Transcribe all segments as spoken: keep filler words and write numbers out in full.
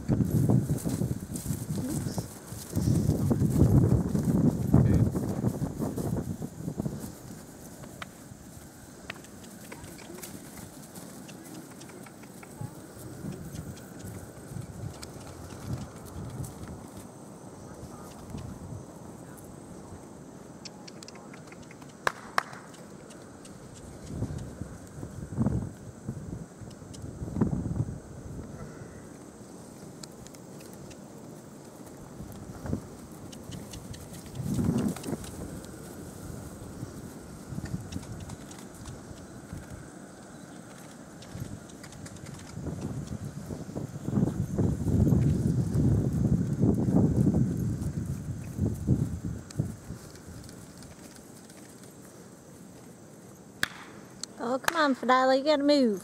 Oh, come on, Fadila, you gotta move.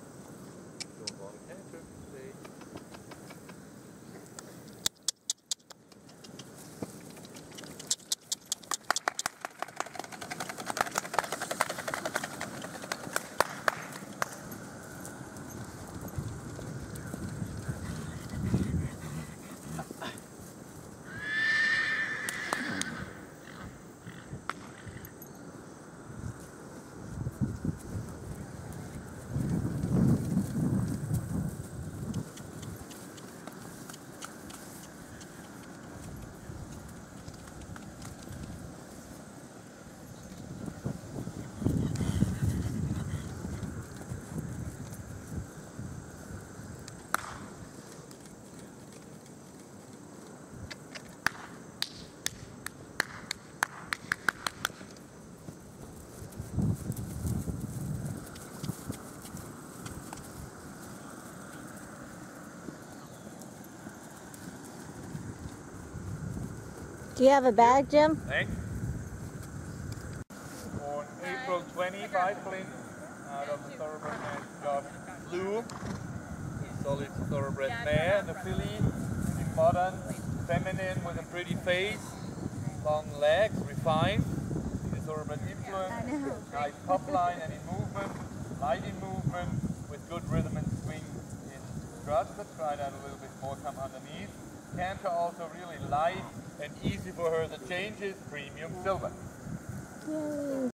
Do you have a bag, Jim? Thanks. On April twentieth, five Flint, out of the thoroughbred mare Josh Blue, a solid thoroughbred mare, and a filly, pretty modern, feminine with a pretty face, long legs, refined, the thoroughbred influence, nice top line and in movement, light in movement, with good rhythm and swing in strut. Let's try that a little bit more, come underneath. Canter also really light and easy for her. The changes, premium silver. Yay.